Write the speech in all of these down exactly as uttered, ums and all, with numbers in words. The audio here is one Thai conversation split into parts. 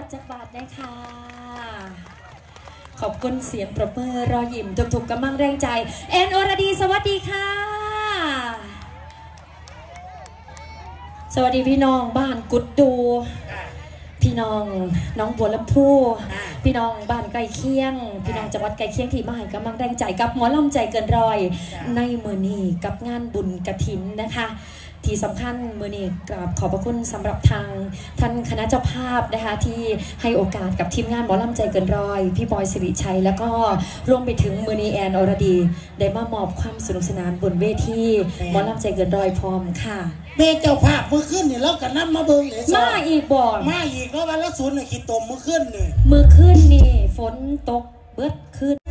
จักบาทนะคะขอบคุณเสียงปรบมือรอยยิ้มทุกๆกำลังแรงใจแอนอรดีสวัสดีค่ะสวัสดีพี่น้องบ้านกุดดูพี่น้องน้องบัวลำพูพี่น้องบ้านไก่เคียงพี่น้องจังหวัดไก่เคียงที่มาให้กำลังแรงใจกับหมอลำใจเกินร้อยในมือนี้กับงานบุญกฐินนะคะที่สำคัญมือนี้กราบขอบพระคุณสำหรับทางท่านคณะเจ้าภาพนะคะที่ให้โอกาสกับทีมงานหมอลำใจเกินร้อยพี่บอยสิริชัยแล้วก็รวมไปถึงมือนี้แอนอรดีได้มามอบความสนุกสนานบนเวทีหมอลำใจเกินร้อยพร้อมค่ะเม่เจ้าภาพมือขึ้นนี่แล้วกันน้ำมาเบิ้งเลยมาอีกบ่มาอีกแล้ววันละศูนย์เนี่ยขีดตมมือขึ้นนี่มือขึ้นนี่ฝนตกเบิดขึ้น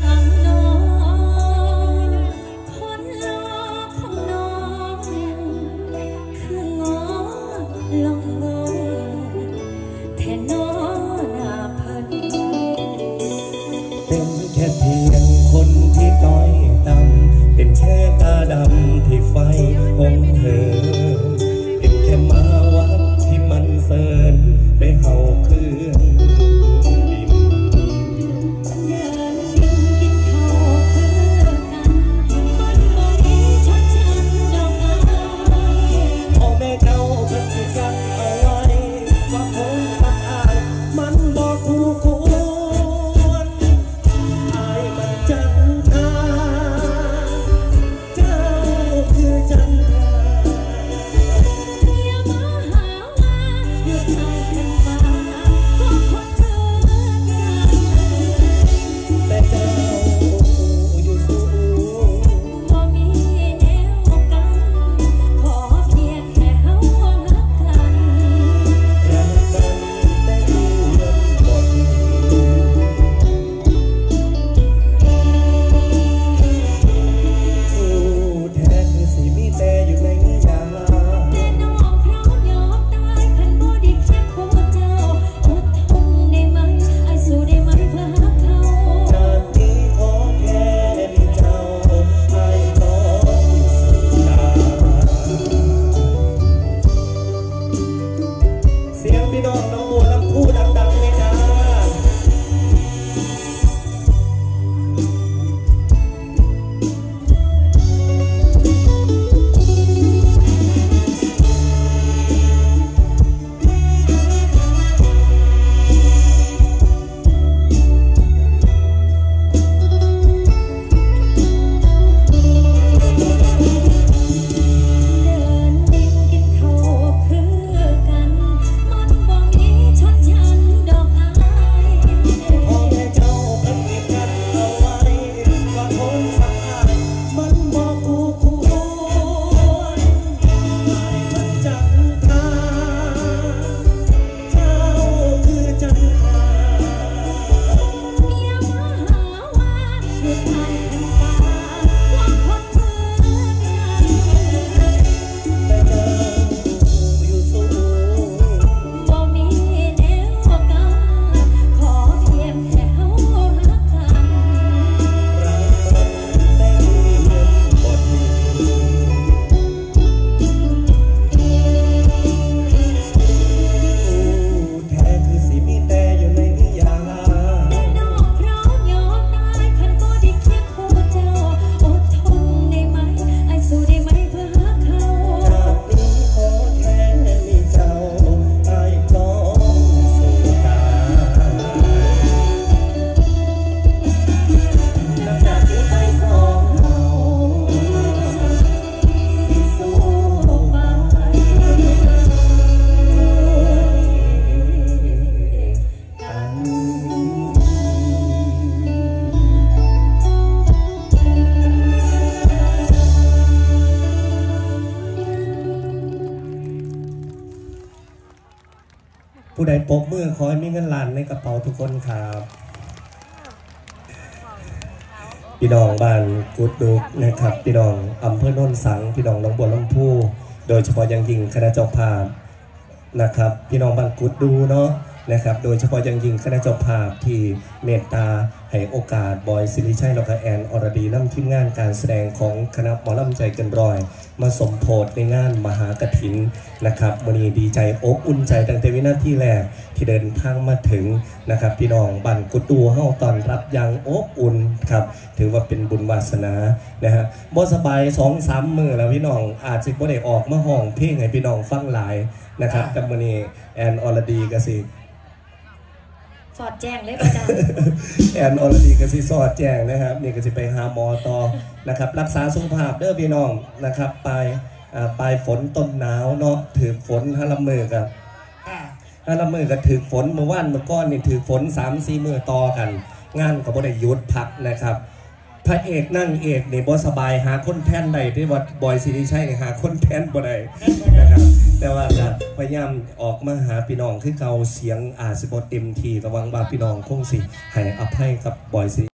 เป็นแค่เพียงคนที่ต้อยต่ำเป็นแค่ตาดำที่ไฟองเหินเป็นแค่มาวัดที่มันเสิร์นไปเห่าเครื่องบินเดินดินกินข้าวคือกันคนมองนี้ชดฉันดอกไม้พ่อแม่เจ้าเพิ่งกันเอาไว้ว่าคงสะอาดมันบอกคู่คู่ผู้ใดปกมือขอให้มีเงินล้านในกระเป๋าทุกคนครับพี่น้องบ้านกุดดุกนะครับพี่น้องอำเภอโนนสังพี่น้องหนองบัวลำพูโดยเฉพาะอย่างยิ่งคณะเจ้าภาพนะครับพี่น้องบ้านกุดดูเนาะนะครับโดยเฉพาะอย่างยิ่งคณะเจ้าภาพที่เมตตาให้โอกาสบอยสิริชัยแล้วก็แอนอรดีนำทีมงานการแสดงของคณะหมอลำใจเกินร้อยมาสมโพธิในงานมหากฐินนะครับวันนี้ดีใจอบอุ่นใจตั้งแต่วินาทีแรกที่เดินทางมาถึงนะครับพี่น้องบ้านกุดดูเฮาตอนรับอย่างอบอุ่นครับถือว่าเป็นบุญวาสนานะฮะบ่สบาย สองสาม มื้อแล้วพี่น้องอาจสิบ่ได้ออกมาห้องเพลงให้พี่น้องฟังหลายนะครับแต่มื้อนี้แอนอรดีก็สิสอดแจ้งเลยประจารย์แอนอรดีก็สิสอดแจ้งนะครับนี่ก็สิไปหาหมอต่อนะครับรักษาสุขภาพเด้อพี่น้องนะครับปลายปลายฝนต้นหนาวเนาะถือฝนฮะละมือกับฮะละมือกับถือฝนเมื่อวานเมื่อก้อนนี่ถือฝน สามสี่ มื้อต่อกันงานก็บ่ได้หยุดพักนะครับพระเอกนั่งเอกนี่บ่สบายหาคนแทนได้ที่วัดบอยสิริชัยนี่หาคนแทนบ่ได้นะครับแต่ว่าจะพยายามออกมาหาพี่น้องคือเก่าเสียงอาจสิบ่เต็มที่ก็หวังว่าพี่น้องคงสิให้อภัยกับบอยสิ